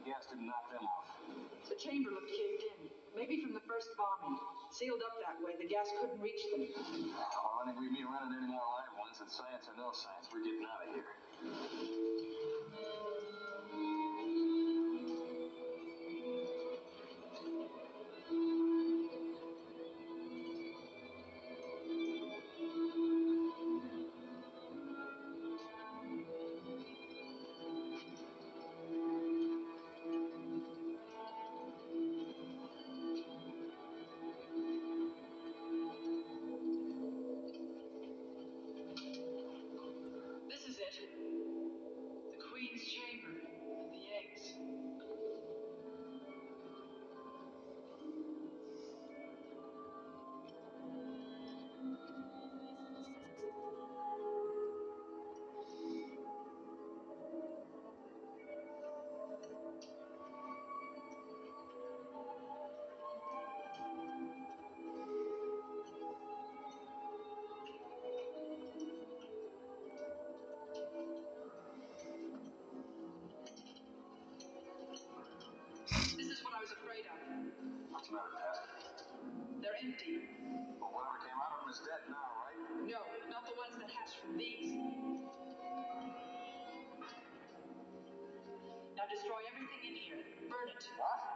gas didn't knock them off. The chamber looked caved in. Maybe from the first bombing. Sealed up that way, the gas couldn't reach them. Well, I think we be running any more live ones, and science or no science, we're getting out of here. This is it. The Queen's chamber. The eggs. This is what I was afraid of. What's the matter, Pat? They're empty. Well, whatever came out of them is dead now, right? No, not the ones that hatched from these. Now destroy everything in here. Burn it. What?